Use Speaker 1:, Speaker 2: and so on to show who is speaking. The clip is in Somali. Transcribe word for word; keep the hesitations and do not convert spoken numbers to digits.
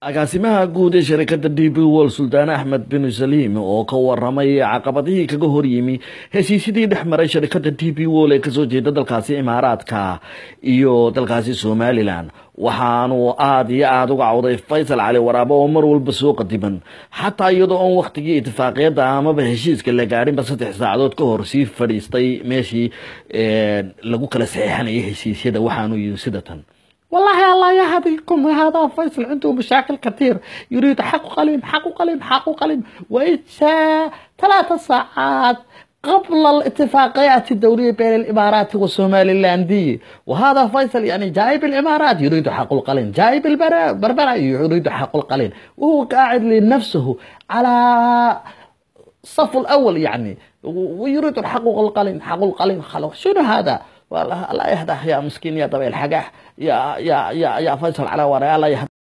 Speaker 1: agaasimaha guud ee shirkadda D P World Sultan Ahmed bin Salim oo ka waramay caqabadihii kaga hor yimi heshiisyadii dhex maray shirkadda D P World ee kasoo jeeda dalkaasi Imaaraadka iyo dalkaasi Somaliland waxaanu aad iyo aad uga cawday Faysal Cali Waraabo oo mar walba soo qadiman xataa iyadoo aan waqtigii ittifaaqiyada amaba heshiiska la gaarin ba saddex saacadood ka hor sii fadhiistay meeshii lagu kala saxeexanayay heshiisyada waxaanu yiri sidatan.
Speaker 2: والله الله يهديكم، هذا فيصل عنده مشاكل كثير، يريد حق قلم حق قلم حق قلم وإنشاء ثلاث ساعات قبل الاتفاقيات الدولية بين الإمارات والصوماليلاندية. وهذا فيصل يعني جايب الإمارات يريد حق القلم، جايب البربرة يريد حق القلم، وهو قاعد لنفسه على الصف الأول يعني ويريد حق القلم حق القلم. خلاص شنو هذا؟ والله الله يهداه يا مسكين يا طويل الحقح يا يا يا يا فيصل على وراء الله يهداه.